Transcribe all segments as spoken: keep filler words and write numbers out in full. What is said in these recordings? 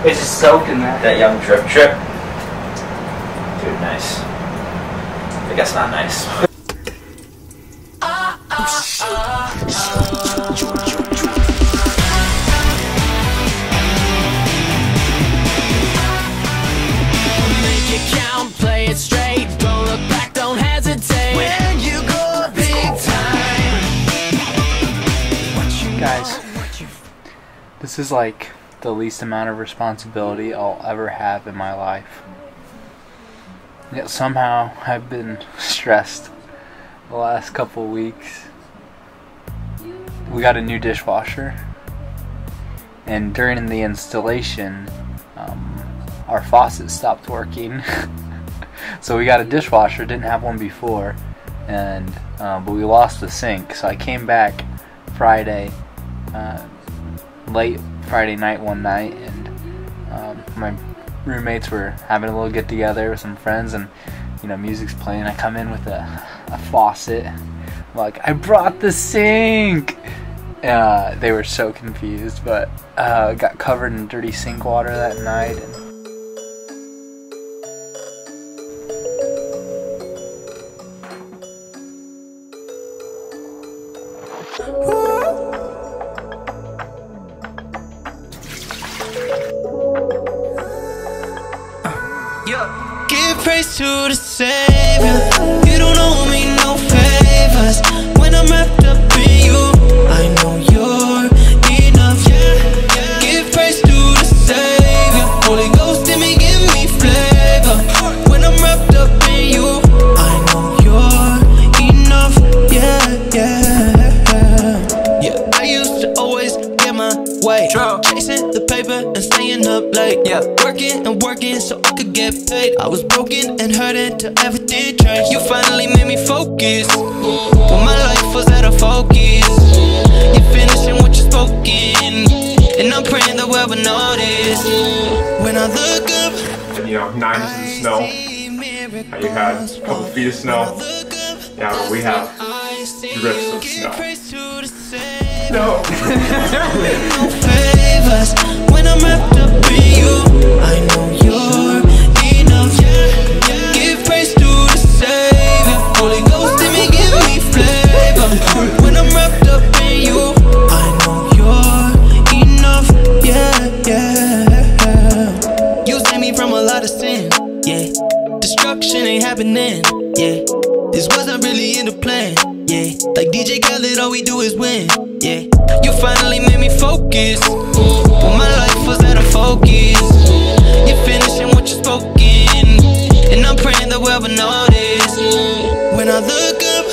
It's just soaked in that. That young drip drip. Dude, nice. I guess not nice. Make it count, play it straight. Don't look back, don't hesitate. When you go big time. Guys, this is like the least amount of responsibility I'll ever have in my life. Yet somehow I've been stressed the last couple weeks. We got a new dishwasher, and during the installation um, our faucet stopped working. So we got a dishwasher, didn't have one before, and uh, but we lost the sink. So I came back Friday, uh, late Friday night one night, and um, my roommates were having a little get together with some friends, and you know, music's playing. I come in with a, a faucet. I'm like, I brought the sink. Uh, they were so confused, but uh, got covered in dirty sink water that night. And give praise to the Savior. You don't owe me no favors. When I'm wrapped up in you, I know you're enough. Give praise to the Savior. Holy Ghost in me, give me flavor. When I'm wrapped up in you, I know you're enough. Yeah, yeah, yeah. I used to always get my way, chasing the paper and staying up late. Yeah, working and working so I could get paid. I was broken and hurting till everything changed. You finally made me focus when my life was out of focus. You're finishing what you're spoken, and I'm praying the world will notice. When I look up, and you know, nine inches of snow. How you had a couple feet of snow. Yeah, but we have drifts of snow. No. When I'm wrapped up in you, I know you're enough. Give praise to the Savior. Holy Ghost in me, give me flavor. When I'm wrapped up in you, I know you're enough. Yeah, yeah. You saved me from a lot of sin. Yeah, destruction ain't happening. Yeah, this wasn't really in the plan. Yeah, like D J Khaled, all we do is win. Yeah, you finally made me focus when my life was out of focus. You're finishing what you're spoken, and I'm praying the world will notice. When I look up,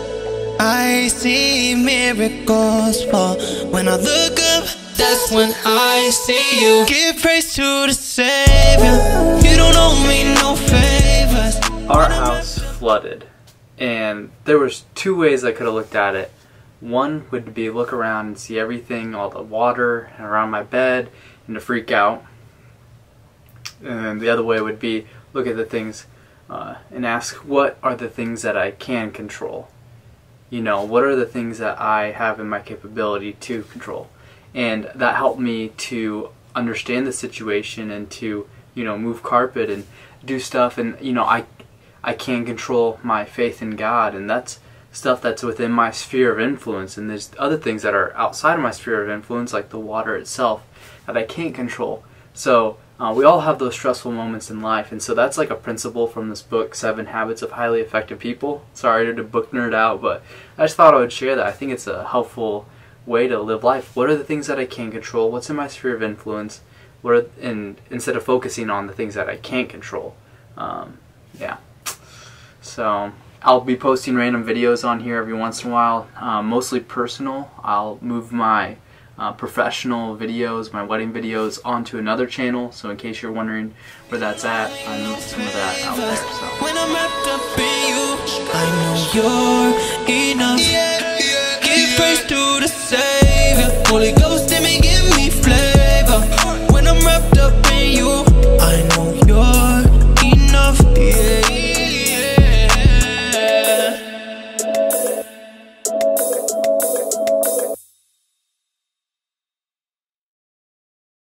I see miracles fall. When I look up, that's when I see you. Give praise to the Savior. You don't owe me no favors. our house flooded, and there was two ways I could have looked at it. One would be look around and see everything, all the water around my bed, and to freak out. And the other way would be look at the things uh, and ask, what are the things that I can control? You know, what are the things that I have in my capability to control? And that helped me to understand the situation and to, you know, move carpet and do stuff. And, you know, I, I can control my faith in God, and that's stuff that's within my sphere of influence. And there's other things that are outside of my sphere of influence, like the water itself, that I can't control. So uh, we all have those stressful moments in life, and so that's like a principle from this book, Seven Habits of Highly Effective People. Sorry to book nerd out, but I just thought I would share that. I think it's a helpful way to live life. What are the things that I can control? What's in my sphere of influence? What are, and instead of focusing on the things that I can't control. Um, yeah. So I'll be posting random videos on here every once in a while, uh, mostly personal. I'll move my uh, professional videos, my wedding videos, onto another channel. So in case you're wondering where that's at, I moved some of that out there. So. When I'm wrapped up in you, I know you're enough. Give praise to the Savior. Holy Ghost in me, give me flavor.